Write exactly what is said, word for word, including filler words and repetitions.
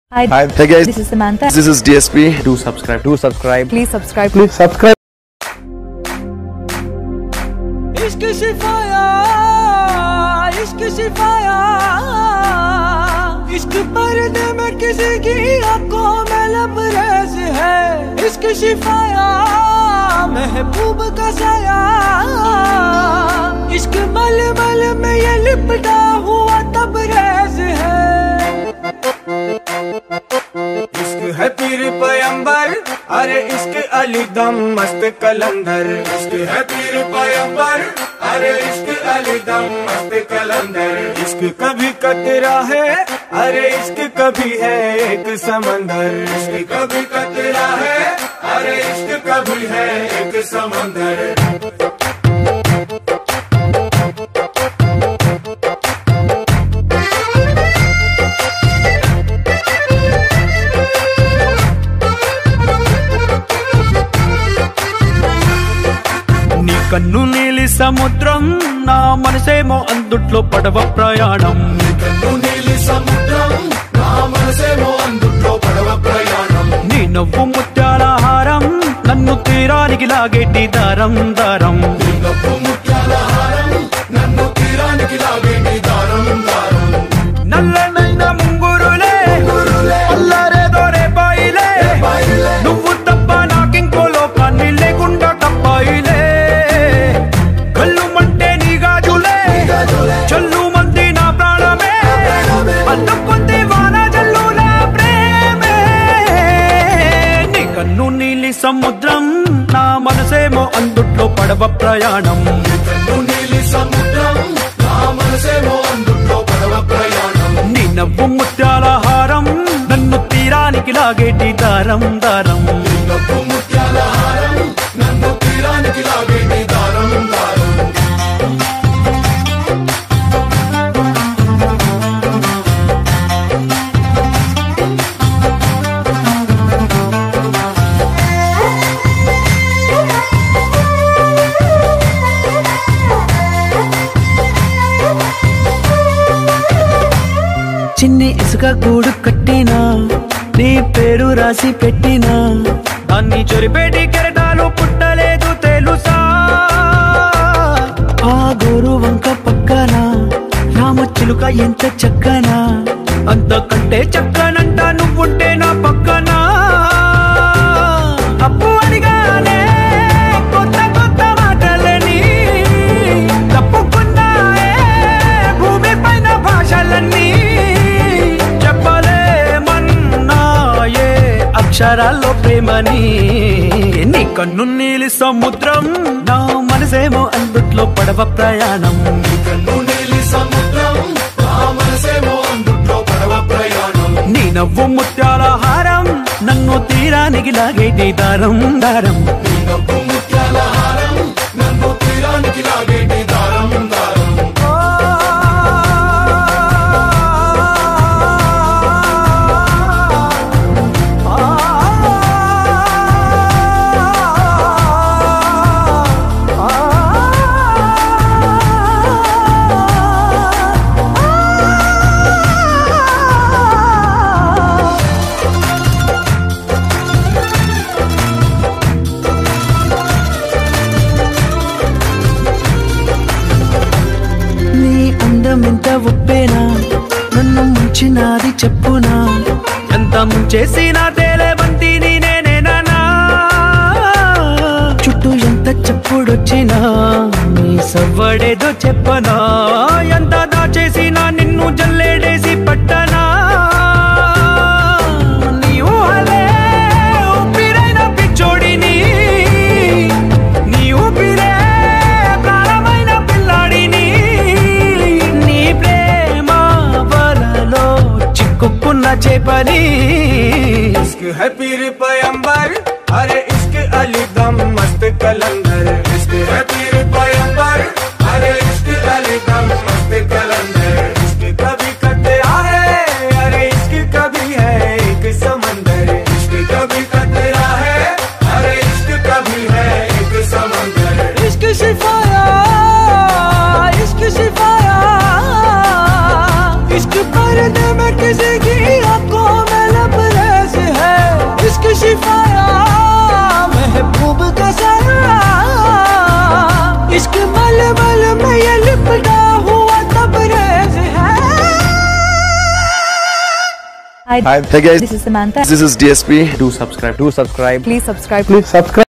Hi. Hi. Hey guys. This is Samantha. This is D S P. Do subscribe. Do subscribe. Please subscribe. Please subscribe. इश्क सिफाया, इश्क सिफाया, इश्क पर्दे में किसी की आंखों में लबरेज है। इश्क सिफाया, महबूब का साया, इश्क मलमल में ये लिपटा हुआ तबरेज है। इश्क है पीर पैगंबर, अरे इश्क अली दम मस्त कलंदर। इश्क है पीर पैगंबर, अरे इश्क अली दम मस्त कलंदर। इश्क कभी कतरा है, अरे इश्क कभी है एक समंदर। इश्क कभी कतरा है, अरे इश्क कभी है एक समंदर। నీ కన్ను నీలి సముద్రం, నా మనసేమో అందుట్లో పడవ ప్రయాణం। నీ కన్ను నీలి సముద్రం, నా మనసేమో అందుట్లో పడవ ప్రయాణం। నీ నవ్వు ముత్యాల హారం, నన్ను తీరానికి లాగేటి దారం దారం। నీ నవ్వు ముత్యాల హారం, నన్ను తీరానికి లాగేటి దారం దారం। నల్లనైన ముంగురులే అల్లారేదో రేపాయిలే, నువ్వు తప్ప నాకింకో లోకాన్ని లేకుండా తప్పాయిలే। చల్లు మంది నా ప్రాణమే, అందుకుంది వాన జల్లు నా ప్రేమే। నీ కన్ను నీలి సముద్రం, నా మనసేమో అందుట్లో పడవ ప్రయాణం। నీ కన్ను నీలి సముద్రం, నా మనసేమో అందుట్లో పడవ ప్రయాణం। నీ నవ్వు ముత్యాల హారం, నన్ను తీరానికి లాగేటి దారం దారం। నీ నవ్వు ముత్యాల హారం, నన్ను తీరానికి లాగేటి దారం దారం। చిన్ని ఇసుక గూడు కట్టినా, నీ పేరు రాసి పెట్టినా, అన్ని చొరిపేటి కెరటాలు పుట్టలేదు తెలుసా। ఆ గోరు వంక పక్కన రామచిలుక ఎంత చక్కనా, అంతకంటే చక్కనంట నువ్వుంటే నా పక్కన। అప్పు అడిగానే కొత్త కొత్త మాటలని, తప్పుకున్నాయే భూమి పైన భాషలన్నీ, అక్షరాల్లో ప్రేమని। నీ కన్ను నీలి సముద్రం, నా మనసేమో అందుట్లో పడవ ప్రయాణం। నీ కన్ను నీలి సముద్రం, నా మనసేమో అందుట్లో పడవ ప్రయాణం। నీ నవ్వు ముత్యాల హారం, నన్ను తీరానికి లాగేటి దారం దారం। నీ నవ్వు ముత్యాల హారం, నన్ను తీరానికి లాగేటి దారం దారం। ఎంత ఉప్పేనా, నన్ను ముంచినాది చెప్పునా, ఎంత ముంచేసినా తేలేవంతి నేనేనా। చుట్టూ ఎంత చెప్పుడొచ్చినా, నీ సవ్వడేదో చెప్పనా, ఎంత దాచేసినా నిన్ను జల్లేడేసి పట్టనా। నీ ఊహలే ఊపిరైన పిచ్చోడిని, నీ ఊపిరే ప్రాణమైన పిల్లాడిని, చిక్కుకున్న చేపని। ఇష్క్ है पीर पैगंबर, अरे इश्क अली दम मस्त कलंदर। इश्क है पीर पैगंबर, अरे इश्क अली दम मस्त कलंदर। इश्क कभी कतरा है, अरे इश्क कभी है एक समंदर। इश्क कभी कतरा है, अरे इश्क कभी है एक समंदर। इश्क सिफाया, इश्क सिफाया, इश्क पर्दे में किसी की आंखों में Hi. Hi. Hey guys. This is Samantha. This is D S P. Do subscribe. Do subscribe. Please subscribe. Please subscribe.